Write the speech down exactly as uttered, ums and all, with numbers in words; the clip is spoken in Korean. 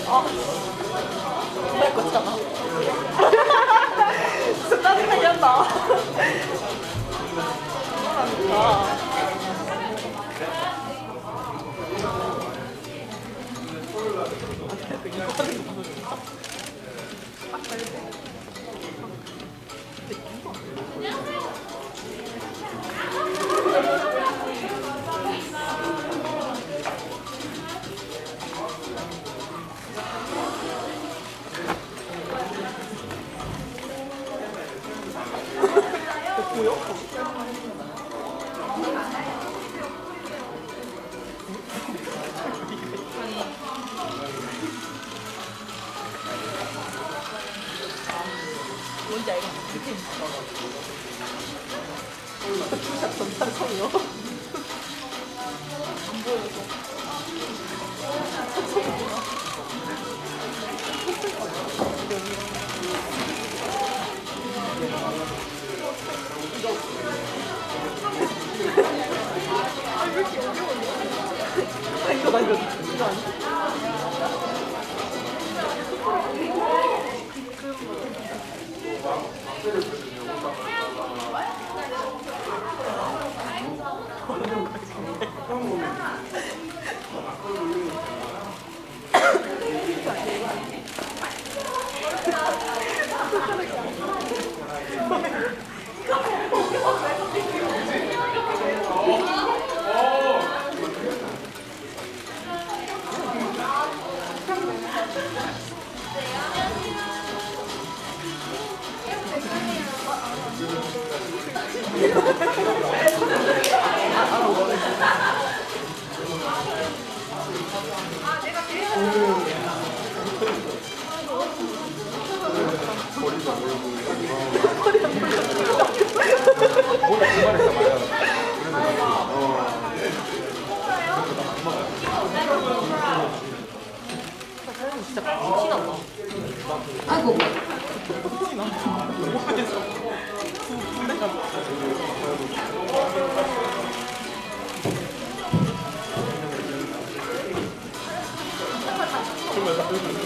아, 정말 거잖아. 진짜 짜증나게 한다. 아, 뭔지 알겠어. 투샷 전탄성이요? 안 보여서. 아, 왜 이렇게 어려운데? 아, 이거 나 이거 이거 아니야? 진짜 티난다. 아이고. 티난다. 뭐해서 군대까지. 그러면